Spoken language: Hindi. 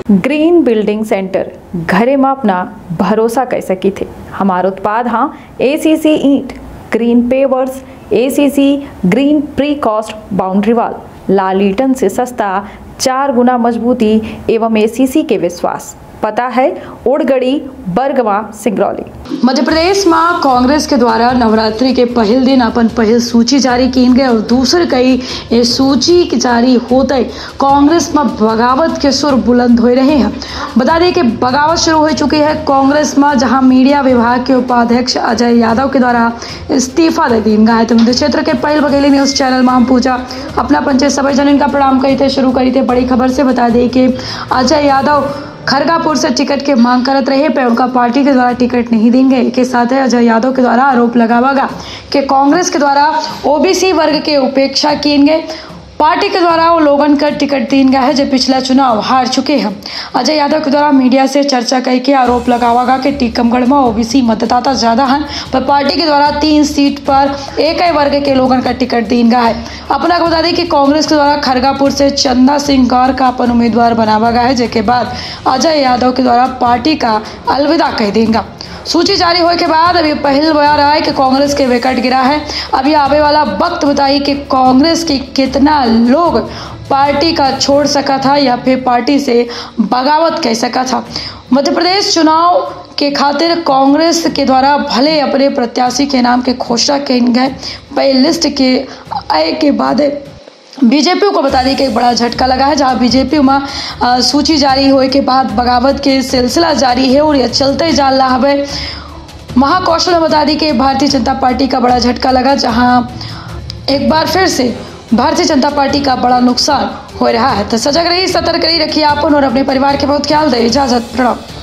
ग्रीन बिल्डिंग सेंटर घरे में अपना भरोसा कर सकी थे। हमारा उत्पाद हाँ ACC ईंट, green pavers, ACC green precast boundary wall, लाल ईटन से सस्ता, 4 गुना मजबूती एवं ACC के विश्वास। पता है ओडगड़ी, बरगवा, सिंगरौली। मध्य प्रदेश में कांग्रेस के द्वारा नवरात्रि के पहल दिन अपन पहल सूची जारी की गई और दूसरे कई सूची जारी होते कांग्रेस में बगावत के सुर बुलंद हो रहे हैं। बता दें कि बगावत शुरू हो चुकी है कांग्रेस में, जहां मीडिया विभाग के उपाध्यक्ष अजय यादव के द्वारा इस्तीफा दे दी गया है। तो मध्य क्षेत्र के पहल बघेली न्यूज चैनल में हम पूछा अपना पंचायत सभा जन इनका प्रणाम कही थे शुरू करी थे। बड़ी खबर से बता दें कि अजय यादव खरगापुर से टिकट के मांग करत रहे पर उनका पार्टी के द्वारा टिकट नहीं देंगे। के साथ है अजय यादव के द्वारा आरोप लगावागा कि कांग्रेस के द्वारा OBC वर्ग के उपेक्षा की गए। पार्टी के द्वारा वो लोगन का टिकट दीन गया है जो पिछला चुनाव हार चुके हैं। अजय यादव के द्वारा मीडिया से चर्चा करके आरोप लगावागा कि टीकमगढ़ में OBC मतदाता ज्यादा हैं, पर पार्टी के द्वारा 3 सीट पर एक ही वर्ग के लोगन का टिकट दीन गया है। अपना को बता दें कि कांग्रेस के द्वारा खरगापुर से चंदा सिंह गौर का अपन उम्मीदवार बनावा गया है, जिसके बाद अजय यादव के द्वारा पार्टी का अलविदा कह देंगे। सूची जारी होने के बाद अभी पहल बया रहा है कि कांग्रेस के विकेट गिरा है। अभी आने वाला वक्त बताइए कि कांग्रेस के कितना लोग पार्टी का छोड़ सका था या फिर पार्टी से बगावत कर सका था। मध्य प्रदेश चुनाव के खातिर कांग्रेस के द्वारा भले अपने प्रत्याशी के नाम के घोषणा किए गए, पर लिस्ट के आए के बाद बीजेपी को बता दी कि एक बड़ा झटका लगा है, जहां बीजेपी में सूची जारी होने के बाद बगावत के सिलसिला जारी है और यह चलते जा रहा है। महाकौशल में बता दी कि भारतीय जनता पार्टी का बड़ा झटका लगा, जहां एक बार फिर से भारतीय जनता पार्टी का बड़ा नुकसान हो रहा है। तो सजग रही, सतर्क रही, रखिए आपन और अपने परिवार के बहुत ख्याल दे। इजाजत, प्रणाम।